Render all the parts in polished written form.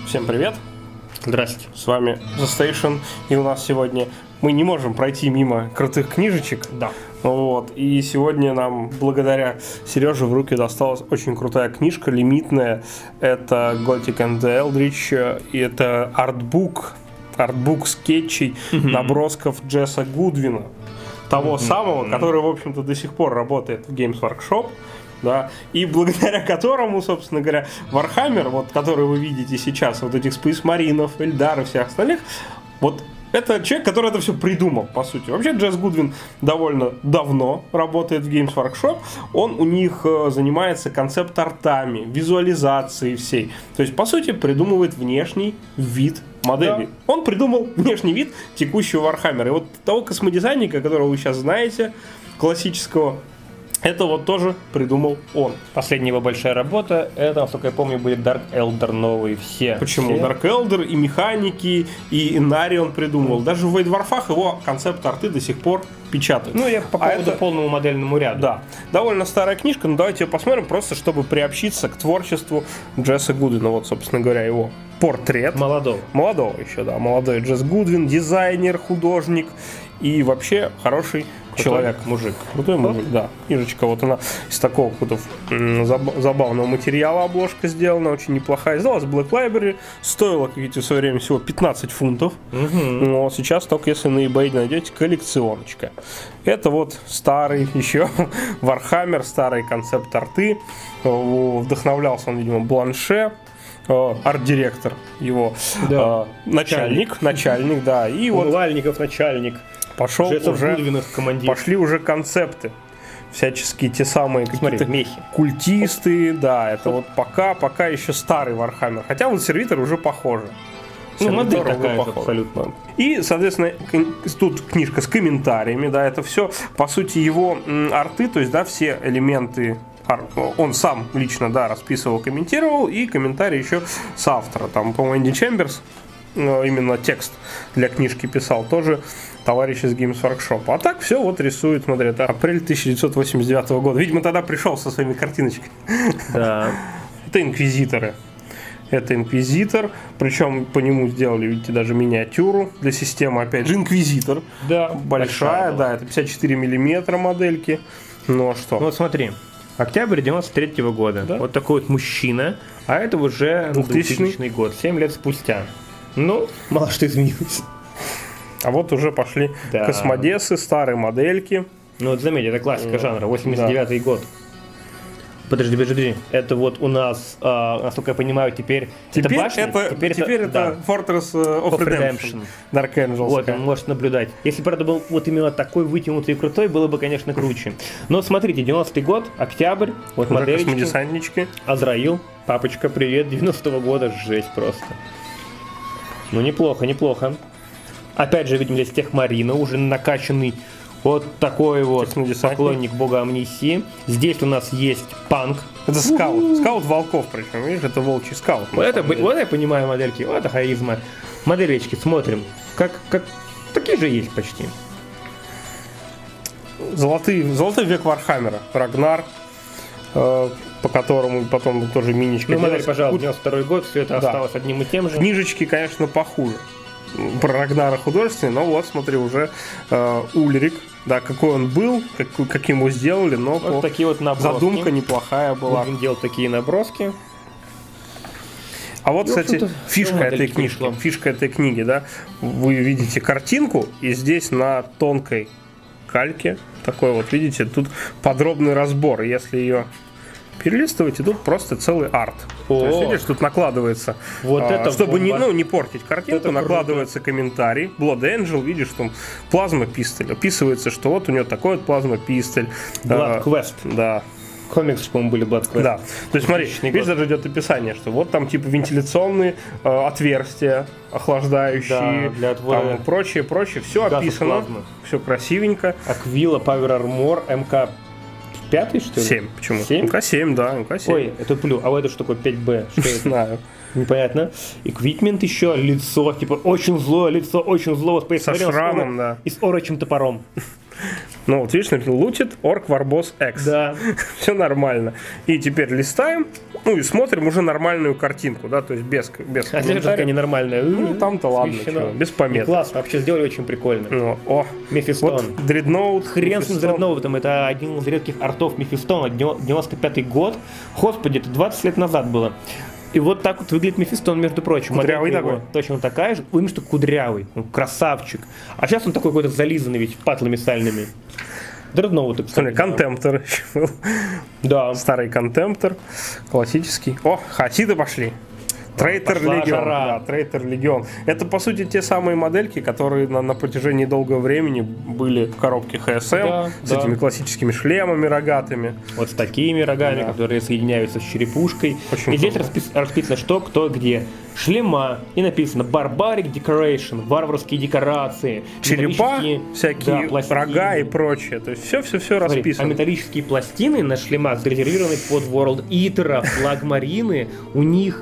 Всем привет! Здрасте. С вами The Station, и у нас сегодня мы не можем пройти мимо крутых книжечек. Да. Вот. И сегодня нам, благодаря Сереже, в руки досталась очень крутая книжка, лимитная. Это Gothic and the Eldritch, и это артбук скетчей, набросков Джесса Гудвина. Того самого, который, в общем-то, до сих пор работает в Games Workshop. Да, и благодаря которому, собственно говоря, Warhammer, вот, который вы видите сейчас, вот этих Space Marines, Эльдар и всех остальных, вот это человек, который это все придумал, по сути. Вообще, Джесс Гудвин довольно давно работает в Games Workshop. Он у них занимается концепт-артами, визуализацией всей. То есть, по сути, придумывает внешний вид модели. Да. Он придумал внешний вид текущего Warhammer. И вот того космодизайнера, которого вы сейчас знаете, классического, это вот тоже придумал он. Последняя его большая работа, это, насколько я помню, будет Dark Elder новые все. Почему? Все? Dark Elder и механики, и Инари он придумал. Даже в Вейдварфах его концепт-арты до сих пор печатают. Ну, я по поводу полному модельному ряду. Да. Довольно старая книжка, но давайте ее посмотрим, просто чтобы приобщиться к творчеству Джесса Гудвина. Вот, собственно говоря, его портрет. Молодого еще, да. Молодой Джесс Гудвин, дизайнер, художник и вообще хороший человек. Мужик. Крутой мужик, да. Книжечка вот она из такого какого-то забавного материала обложка сделана, очень неплохая. Издалась Black Library, стоила, как видите, в свое время всего 15 фунтов. Но сейчас только если на eBay найдете, коллекционочка. Это вот старый еще Warhammer, старые концепт-арты. Вдохновлялся он, видимо, Бланше. Арт-директор его, да. Начальник, да. И Умывальников начальник. Пошли уже концепты. Всяческие те самые какие-то мехи. Культисты, да, это вот пока еще старый Warhammer. Хотя вот сервитор уже похожи. Ну, модель такая абсолютно. И, соответственно, тут книжка с комментариями, да, это все, по сути, его арты, то есть, да, все элементы. Он сам лично, да, расписывал, комментировал, и комментарий еще с автора. Там, по-моему, Энди Чемберс именно текст для книжки писал, тоже товарищ из Games Workshop. А так все вот рисует, смотри, это апрель 1989 года. Видимо, тогда пришел со своими картиночками. Да. Это инквизиторы. Это инквизитор, причем по нему сделали, видите, даже миниатюру для системы, опять же, инквизитор. Да. Большая, да, это 54 миллиметра модельки. Ну а что? Ну вот смотри. Октябрь 93-го года. Да? Вот такой вот мужчина. А это уже 2000 год, 7 лет спустя. Ну, мало что изменилось. А вот уже пошли космодесы, старые модельки. Ну вот заметь, это классика жанра, 89-й год. Подожди. Это вот у нас, насколько я понимаю, теперь это башня? Теперь это Fortress of Redemption. Dark Angels. Вот, он может наблюдать. Если, правда, был вот именно такой вытянутый и крутой, было бы, конечно, круче. Но смотрите, 90-й год, октябрь, вот модельки. Космодесантнички. Азраил, папочка, привет, 90-го года, жесть просто. Ну, неплохо. Опять же, видим здесь Техмарина, уже накачанный. Вот такой вот поклонник бога Амнисии. Здесь у нас есть панк. Это скаут. Скаут волков, причем, видишь, это волчий скаут. Вот я понимаю модельки, вот это харизма. Моделечки смотрим. Как такие же есть почти. Золотой век Вархаммера. Рагнар, по которому потом тоже миничка. Ну, модель, пожалуйста, 92-й год, все это осталось одним и тем же. Книжечки, конечно, похуже. Про Рагнара художественный, но вот, смотри, уже Ульрик, да, какой он был, каким его сделали, но вот такие вот наброски. Задумка неплохая была. Он делал такие наброски. А вот, кстати, фишка этой книги, да, вы видите картинку, и здесь на тонкой кальке, такой вот, видите, тут подробный разбор, если ее перелистывать, и тут просто целый арт. То есть, видишь, тут накладывается, вот это чтобы не портить картинку, накладывается комментарий. Blood Angel, видишь, там плазма-пистоль. Описывается, что вот у него такой вот плазма-пистоль. Blood Quest. Да. Комиксы, по-моему, были Blood Quest. Да. То есть, смотри, видишь, даже идет описание, что вот там типа вентиляционные отверстия, охлаждающие, для отвода, там, прочее, все описано. Все красивенько. Аквила, Power Armor, МК 5, что ли? 7. Почему? 7? МК-7, да, МК-7. Ой, это плю. А это что такое 5Б? Что это? Знаю. Непонятно. Эквипмент еще, лицо, типа очень злое лицо, очень злое. Со шрамом, да. И с орочим топором. Ну, вот видишь, Looted Orc Warboss X. Да. Все нормально. И теперь листаем, ну и смотрим уже нормальную картинку, да, то есть без комментариев. Такая ненормальная. Ну, там-то ладно, чё, без помет. Классно, вообще сделали очень прикольно. Ну, о, Мефистон. Вот Дредноут. Хрен с Дредноутом, это один из редких артов Мефистона, 95-й год. Господи, это 20 лет назад было. И вот так вот выглядит Мефистон, между прочим. Кудрявый такой. Точно такая же, именно что кудрявый, он красавчик. А сейчас он такой какой-то зализанный ведь, патлами сальными. Дредноут, кстати. Контемптор еще был. Да. Старый контемптор, классический. О, хасиды пошли. Трейтер Легион. Да, Трейтер Легион. Это, по сути, те самые модельки, которые на протяжении долгого времени были в коробке ХСМ, с этими классическими шлемами рогатыми. Вот с такими рогами, которые соединяются с черепушкой. Очень и здесь расписано, что, кто, где. Шлема, и написано Barbaric Decoration, варварские декорации. Черепа, всякие рога и прочее. То есть все расписано. А металлические пластины на шлемах зарезервированы под World Eater, флагмарины. У них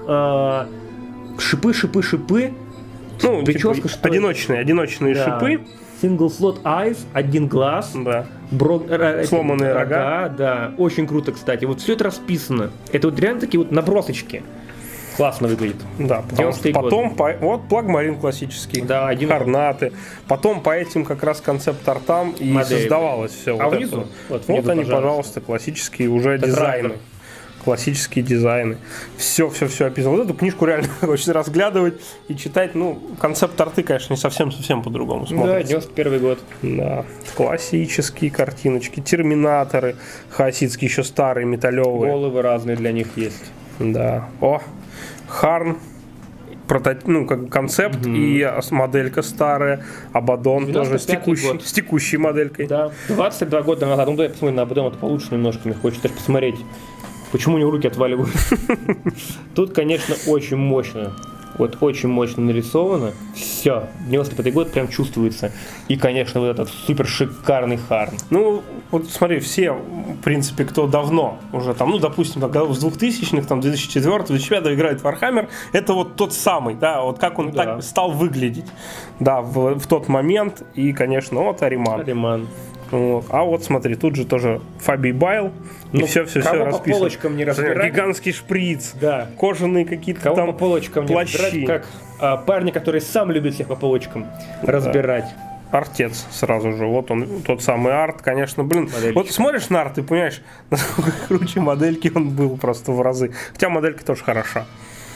шипы. Ну, прическа, типа, одиночные шипы. Single slot eyes, один глаз. Да. Сломанные рога. Да, очень круто, кстати. Вот все это расписано. Это вот реально такие вот набросочки. Классно выглядит. Да, потому что потом, вот плагмарин классический, да, Хорнаты. Потом по этим как раз концепт-артам и создавалось все. А вот внизу? Вот они, пожалуйста, классические уже дизайны. Классические дизайны. Все описано. Вот эту книжку реально хочется разглядывать и читать. Ну, концепт-арты, конечно, не совсем по-другому смотрятся. Да, 91 год. Да. Классические картиночки. Терминаторы хасидские, еще старые, металлевые. Головы разные для них есть. Да. О, Харн, как концепт и моделька старая, Абадон тоже с текущей моделькой. Да, 22 года назад. Ну, давай посмотрим на Абадон, это получше немножко, мне хочется даже посмотреть, почему у него руки отваливаются. Тут, конечно, очень мощно. Вот очень мощно нарисовано. Все, 95-й год прям чувствуется. И, конечно, вот этот супер шикарный Харн. Ну, вот смотри, все, в принципе, кто давно уже там, ну, допустим, с 2000-х, там, 2004-2005 играет в Warhammer, это вот тот самый, да, вот как он так стал выглядеть, да, в тот момент. И, конечно, вот Ариман. Вот. А вот смотри, тут же тоже Фабий Байл, и все расписано. По полочкам не разбирать. Гигантский шприц, да. Кожаные какие-то там по полочкам плащи. Не разбирать, как парни, которые сам любят всех по полочкам разбирать. Артец сразу же, вот он, тот самый арт, конечно, Модельчик. Вот смотришь на арт и понимаешь, насколько круче модельки он был просто в разы. Хотя моделька тоже хороша.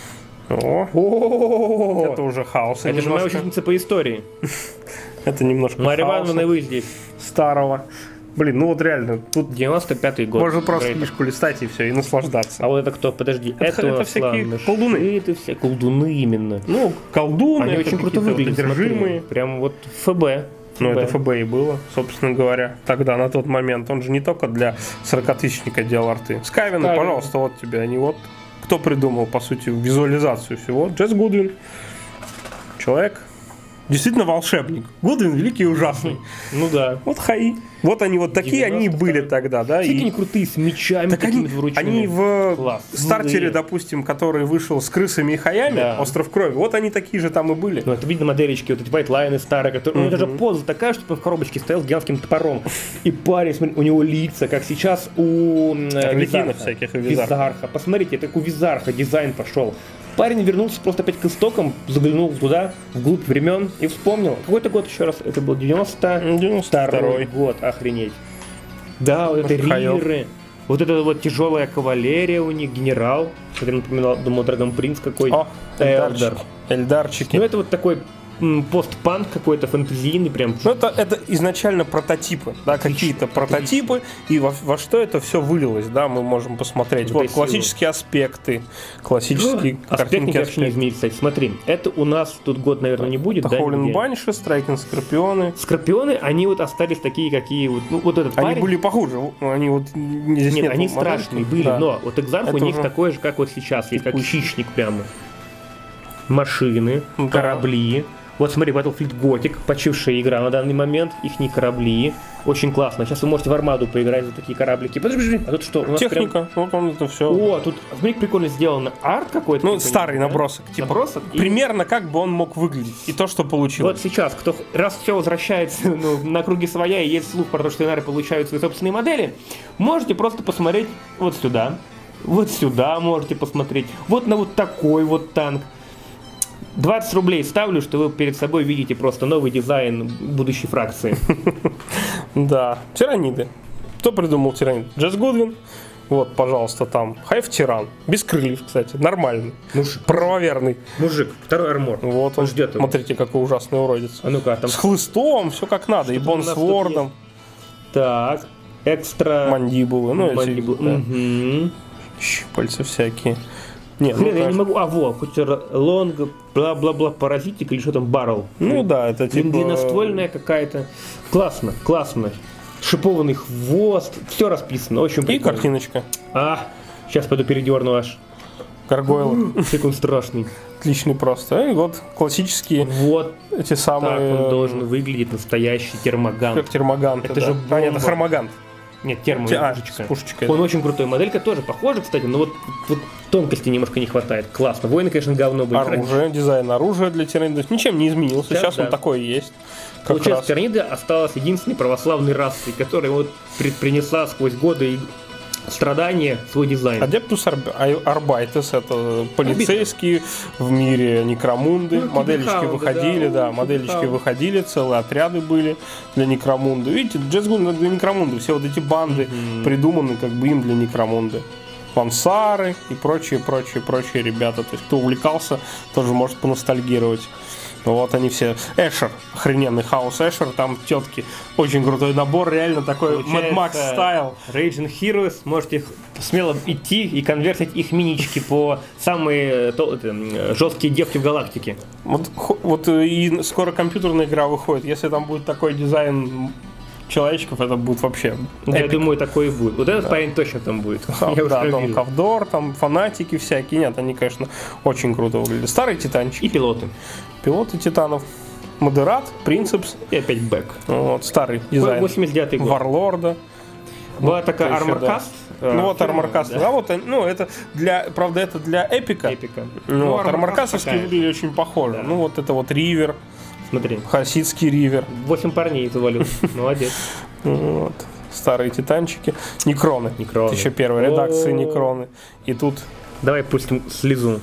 Это уже хаос. Это же моя учительница по истории. Это немножко Марья Ивановна, вы здесь. Старого. Ну вот реально, тут 95-й год. Можно просто книжку листать и все, и наслаждаться. А вот это кто? Подожди. Это всякие колдуны. Это все колдуны именно. Ну, колдуны. Они очень круто выглядят. Одержимые. Прям вот ФБ. Ну, это ФБ и было, собственно говоря, тогда, на тот момент. Он же не только для 40-тысячника делал арты. Скайвины, пожалуйста, вот тебе они вот. Кто придумал, по сути, визуализацию всего? Джесс Гудвин. Человек. Действительно волшебник. Гудвин великий и ужасный. Ну да. Вот хаи. Вот они вот такие, они и были тогда, да. Все они крутые, с мечами такими вручными. Они в стартере, допустим, который вышел с крысами и хаями, Остров крови, вот они такие же там и были. Ну это видно моделечки, вот эти вайтлайны старые, которые... Ну даже поза такая, что в коробочке стоял с гигантским топором. И парень, смотри, у него лица, как сейчас у Визарха. Всяких и Визарха. Посмотрите, это как у Визарха дизайн пошел. Парень вернулся просто опять к истокам, заглянул туда, вглубь времен и вспомнил. Какой-то год еще раз? Это был 92-й год, охренеть. Да, вот это риры. Вот это вот тяжелая кавалерия у них, генерал. Как я напоминал, думал, Драгон Принц какой. Эльдарчики. Ну это вот такой постпанк какой-то фэнтезийный прям. Ну это изначально прототипы, да, какие-то прототипы, и во что это все вылилось, да, мы можем посмотреть. Вот классические аспекты, классические картинки. Аспекты не изменить, кстати. Смотри, это у нас тут год, наверное, не будет, да? Хоулин Банши, Страйкин Скорпионы. Скорпионы, они вот остались такие, какие вот, ну вот этот парень. Они были похуже, они вот здесь нет, они страшные были, но вот экзамп у них такой же, как вот сейчас, есть как хищник прямо. Машины, корабли. Вот смотри, Battlefield Gothic, почившая игра на данный момент, их корабли. Очень классно. Сейчас вы можете в Армаду поиграть за такие кораблики. Подожди, а тут что? У нас техника, вот он это все. О, тут, смотри, прикольно сделано. Арт какой-то. Ну, старый набросок. Типа, набросок? Примерно как бы он мог выглядеть. И то, что получилось. Вот сейчас, раз все возвращается на круги своя и есть слух про то, что инары получают свои собственные модели, можете просто посмотреть вот сюда. Вот сюда можете посмотреть. Вот на вот такой вот танк. 20 рублей ставлю, что вы перед собой видите просто новый дизайн будущей фракции. Да, тираниды. Кто придумал тиранид? Джесс Гудвин. Вот, пожалуйста, там. Хайф Тиран. Без крыльев, кстати. Нормальный. Правоверный. Мужик, второй армор. Вот он ждет. Смотрите, какой ужасный уродец. А ну-ка, там. С хлыстом, все как надо. И бонсвордом. Так. Экстра. Мандибулы. Ну, Мандибулы. Щупальца всякие. Нет, хрен, я не могу. А, во, хоть лонг, бла-бла-бла, паразитик или что там, баррел. Ну да, это типа... Длинноствольная какая-то. Классно, классно. Шипованный хвост. Все расписано, очень прикольно. И картиночка. Сейчас пойду передерну аж. Гаргойлы. Как он страшный. Отличный просто. И вот классические вот эти самые... Так он должен выглядеть, настоящий термогант. Как термогант. Это же бомба. Нет, это хромогант. Нет, термопушечка. Пушечка. Он очень крутой. Моделька тоже похожа, кстати, но вот тонкости немножко не хватает. Классно. Воины, конечно, говно были. Оружие, дизайн оружия для тиранидов ничем не изменился. Сейчас он такой и есть. Получается, тиранида осталась единственной православной расой, которая вот принесла сквозь годы и страдания свой дизайн. Адептус Арбайтес — это полицейские в мире некромунды. Модельчики выходили, да, модельчики выходили, целые отряды были для некромунды. Видите, Джесс Гудвин для некромунды. Все вот эти банды придуманы как бы им для некромунды. Лансары и прочие ребята. То есть, кто увлекался, тоже может поностальгировать. Вот они все. Эшер, охрененный хаос Эшер, там тетки. Очень крутой набор, реально такой Mad Max стайл. Raging Heroes, можете смело идти и конвертить их минички по самые жесткие девки в галактике. Вот и скоро компьютерная игра выходит. Если там будет такой дизайн человечков, это будет вообще. Да, я думаю, такой и будет. Вот этот парень точно там будет. Да, там Хавдор, там фанатики всякие. Нет, они, конечно, очень круто выглядят. Старые титанчики. И пилоты. Пилоты титанов. Модерат, Принцепс. И опять Бэк. Вот, старый дизайн. 89-й год. Варлорда. Была такая Арморкаст. Ну вот Арморкаст. А вот, ну это для, правда, это для Эпика. Ну вот Арморкастовские выглядели очень похожи. Ну вот это вот Ривер. Смотри. Хасидский Ривер. 8 парней завалил. Молодец. Вот. Старые титанчики. Некроны. 1001 редакции Некроны. И тут... Давай пустим слезу.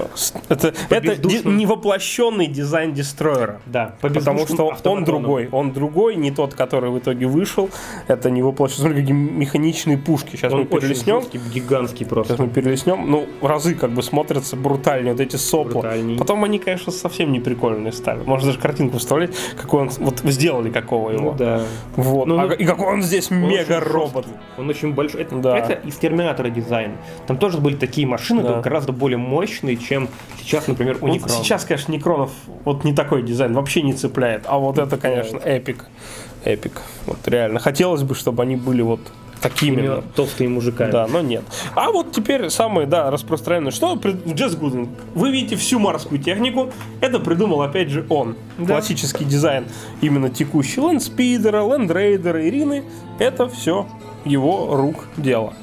Это невоплощенный дизайн дестройера. Да, потому что он другой, не тот, который в итоге вышел. Это невоплощенный. Смотри, какие механичные пушки. Сейчас мы перелистнем. Гигантский просто. Сейчас мы перелистнем. Ну, разы как бы смотрятся брутальнее. Вот эти сопла. Потом они, конечно, совсем не прикольные стали. Можно даже картинку вставлять, какой он. Вот сделали какого его. Да. Вот. И какой он здесь мега-робот. Он очень большой. Это из Терминатора дизайн. Там тоже были такие машины, гораздо более мощные, чем сейчас, например, у Некронов. Сейчас, конечно, Некронов вот не такой дизайн, вообще не цепляет. А вот это, конечно, эпик. Эпик. Вот реально. Хотелось бы, чтобы они были вот такими. Толстые мужиками. Да, но нет. А вот теперь самое, распространенное. Что Джесс Гудвин? Вы видите всю морскую технику. Это придумал, опять же, он. Да. Классический дизайн именно текущий. Лэндспидера, Лэндрейдера, Ирины. Это все его рук дело.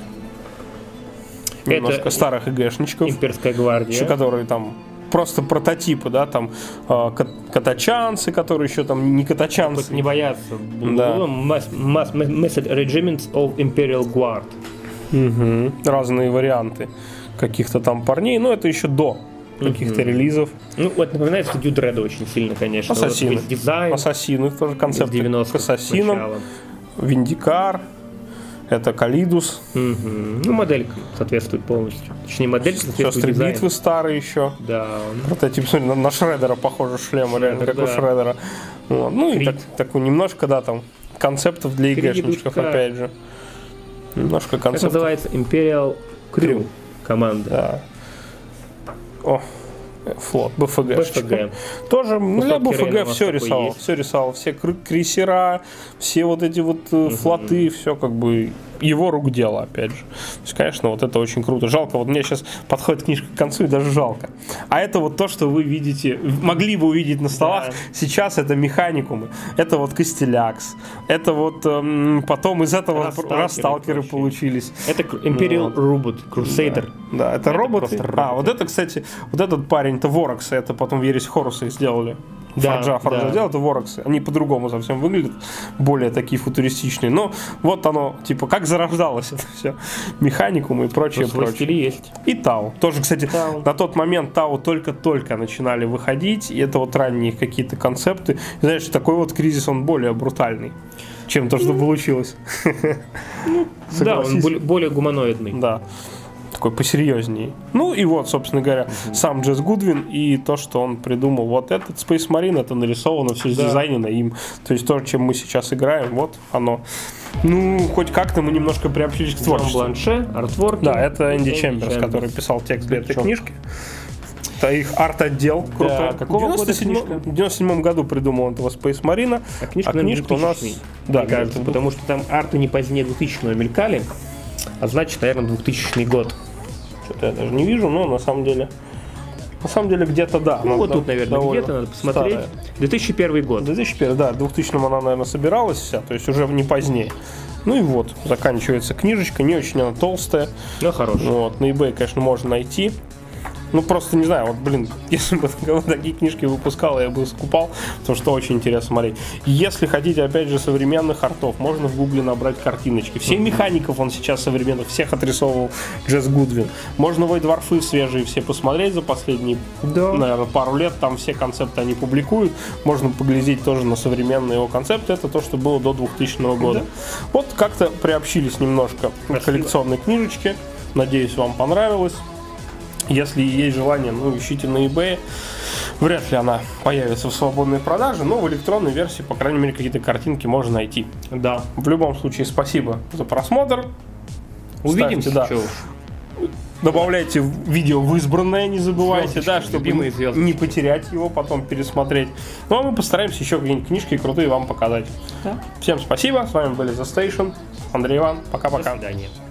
Немножко старых ИГшничков. Имперская гвардия. Которые там просто прототипы, да, там катачанцы, которые еще там не катачанцы. Не боятся. Да. Massed Regiments of Imperial Guard. Угу. Разные варианты каких-то там парней, но это еще до каких-то релизов. Ну, вот напоминает студию Дредда очень сильно, конечно. Ассасины. Вот дизайн. Ассасины, тоже концепт к ассасинам. Виндикар. Это Калидус. Ну, моделька соответствует полностью. Точнее, моделька соответствует дизайну. Битвы старые еще. Да. Прототип, смотри, на Шреддера похоже шлем, реально, как у Шреддера. Вот. Ну, и такой немножко, да, там, концептов для ИГшничков, опять же. Немножко концептов. Это называется Imperial Crew команда. Да. О, флот, БФГ. Тоже, ну, я БФГ все рисовал. Все рисовал. Все крейсера, все вот эти вот флоты, все как бы его рук дело, опять же. То есть, конечно, вот это очень круто. Жалко, вот мне сейчас подходит книжка к концу, и даже жалко. А это вот то, что вы видите, могли бы увидеть на столах. Да. Сейчас это механикумы, это вот Костелякс, это вот потом из этого Расталкеры получились. Это Imperial Robot Crusader. Да, это роботы. Вот это, кстати, вот этот парень, это Вороксы, это потом в Ересь Хоруса их сделали. Форджа делал, это Вороксы. Они по-другому совсем выглядят, более такие футуристичные. Но вот оно, типа, как зарождалось это все. Механикум и прочее. Есть. И Тау. Тоже, кстати, на тот момент Тау только-только начинали выходить, и это вот ранние какие-то концепты. И, знаешь, такой вот кризис, он более брутальный, чем то, что получилось. Да, он более гуманоидный. Да. Такой посерьезнее. Ну и вот, собственно говоря, сам Джесс Гудвин и то, что он придумал. Вот этот Space Marine, это нарисовано, все дизайнено им. То есть то, чем мы сейчас играем, вот оно. Ну, хоть как-то мы немножко приобщились к творчеству. Бланше, артворки. Да, это Энди Чемберс, который писал текст для этой книжки. Это их арт-отдел. Круто. Какого года книжка? В 97 году придумал этого Space Marine. А книжка у нас... Да, кажется, потому что там арты не позднее 2000-го мелькали. А значит, наверное, 2000 год. Что-то я даже не вижу, но на самом деле где-то да. Ну вот тут, наверное, где-то надо посмотреть. Старая. 2001 год. 2001, да, в 2000-м она, наверное, собиралась вся, то есть уже не позднее. Ну и вот, заканчивается книжечка, не очень она толстая. Но хорошая. Вот, на eBay, конечно, можно найти. Ну, просто не знаю, вот, блин, если бы такие книжки выпускал, я бы скупал, потому что очень интересно смотреть. Если хотите, опять же, современных артов, можно в гугле набрать картиночки. Все механиков он сейчас современных, всех отрисовывал Джесс Гудвин. Можно войдварфы свежие все посмотреть за последние, наверное, пару лет, там все концепты они публикуют. Можно поглядеть тоже на современные его концепты, это то, что было до 2000 года. Вот как-то приобщились немножко к коллекционной книжечке. Надеюсь, вам понравилось. Если есть желание, ну, ищите на eBay. Вряд ли она появится в свободной продаже, но в электронной версии, по крайней мере, какие-то картинки можно найти. Да. В любом случае, спасибо за просмотр. Увидимся, да. Добавляйте видео в избранное, не забывайте, да, чтобы не потерять его, потом пересмотреть. Ну, а мы постараемся еще какие-нибудь книжки крутые вам показать. Да. Всем спасибо, с вами были The Station, Андрей Иван, пока-пока. До свидания.